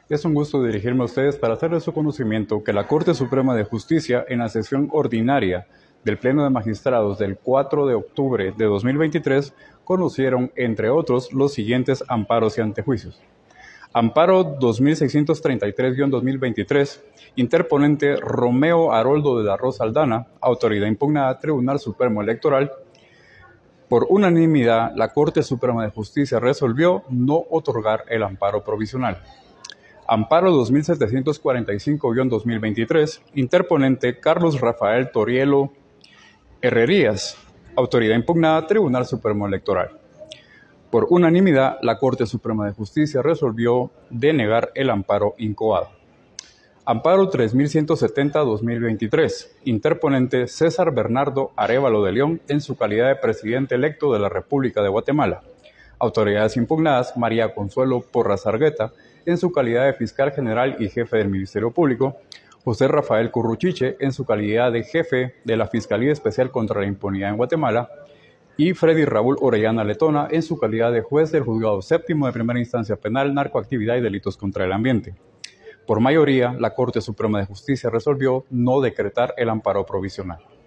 Es un gusto dirigirme a ustedes para hacerles su conocimiento que la Corte Suprema de Justicia, en la sesión ordinaria del Pleno de Magistrados del 4 de octubre de 2023, conocieron, entre otros, los siguientes amparos y antejuicios. Amparo 2633-2023, interponente Romeo Haroldo de la Rosa Aldana, autoridad impugnada, Tribunal Supremo Electoral. Por unanimidad, la Corte Suprema de Justicia resolvió no otorgar el amparo provisional. Amparo 2745-2023, interponente Carlos Rafael Torielo Herrerías, autoridad impugnada, Tribunal Supremo Electoral. Por unanimidad, la Corte Suprema de Justicia resolvió denegar el amparo incoado. Amparo 3170-2023, interponente César Bernardo Arévalo de León en su calidad de presidente electo de la República de Guatemala. Autoridades impugnadas: María Consuelo Porras Argueta en su calidad de fiscal general y jefe del Ministerio Público, José Rafael Curruchiche en su calidad de jefe de la Fiscalía Especial contra la Impunidad en Guatemala, y Freddy Raúl Orellana Letona en su calidad de juez del Juzgado Séptimo de Primera Instancia Penal, Narcoactividad y Delitos contra el Ambiente. Por mayoría, la Corte Suprema de Justicia resolvió no decretar el amparo provisional.